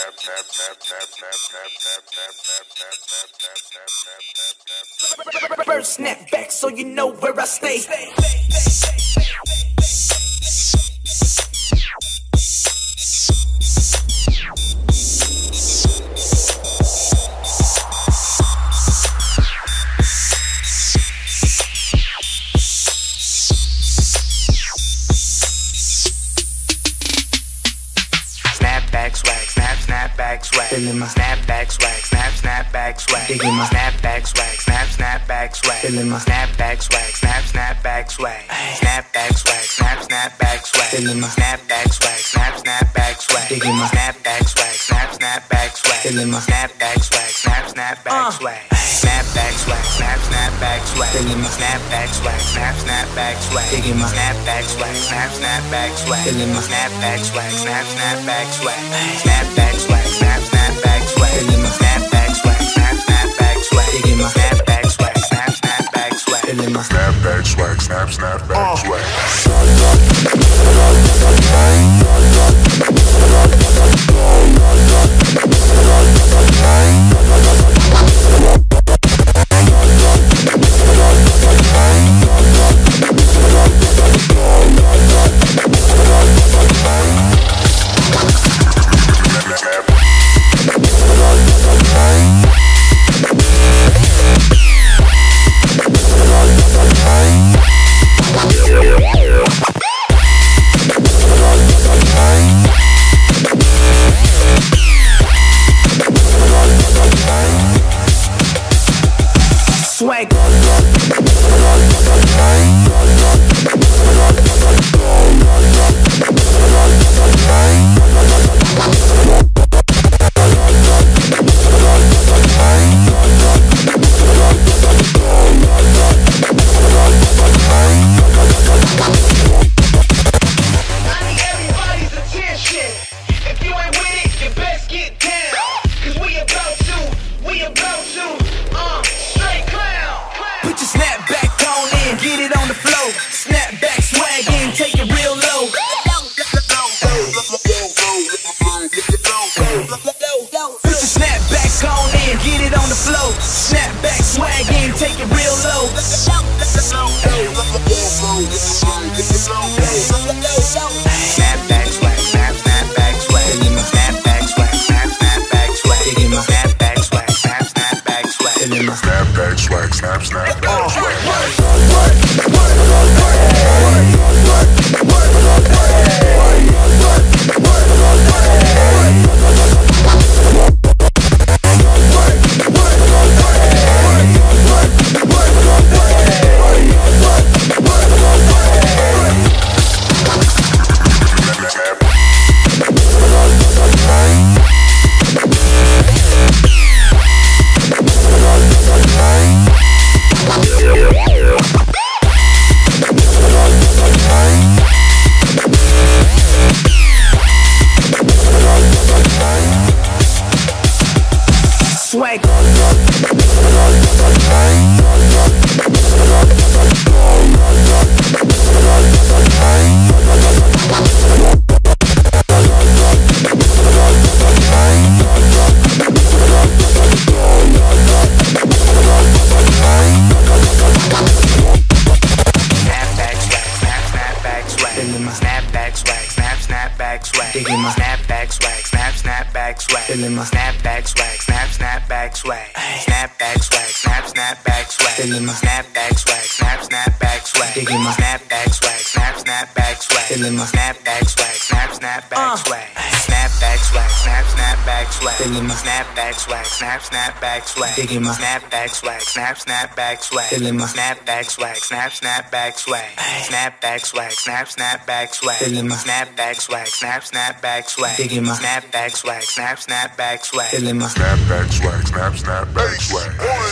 First snapback, so you know where I stay. Snapback swag, snapback swag. Feeling my Snapback swag, snapback swag. Digging my Snapback swag, snapback swag. Feeling my Snapback swag, snapback swag. Snapback swag, snapback swag. Feeling my Snapback swag, snapback swag. Digging my Snapback swag, snapback swag. Feeling my Snapback swag, snapback swag. Snapback swag, snapback swag. Feeling my Snapback swag, snapback swag. Digging my Snapback swag, snapback swag. Feeling my Snapback swag, snapback swag. Snapback swag, snapback swag. Feeling my Snapback swag, snapback swag. Digging my Snapback swag, snapback swag. Feeling my Snapback swag, snapback swag. swag. Put your snapback on in, get it on the flow. Snapback swag in, take it real low. Put your snapback on in, get it on the flow. Snapback swag in, take it real low. Snapback swag, snapback swag. Snapback swag, snapback swag. Snapback swag, snapback swag. Snapback swag, snapback swag. Swag. Snapback swag, snapback swag. Digging my Snapback swag, snapback swag. Feeling my Snapback swag, snapback swag. Snapback swag, snapback swag. Feeling my Snapback swag, snapback swag. Digging my Snapback swag, snapback swag. Feeling my Snapback swag, snapback swag. Snapback swag, snapback swag. Feeling my Snapback swag, snapback swag. Digging my Snapback swag, snapback swag. Feeling my Snapback swag, snapback swag. Snapback swag, snapback swag. Feeling my Snapback swag, snapback swag. Digging my Snapback swag, snapback swag. Feeling my Snapback swag, snapback swag.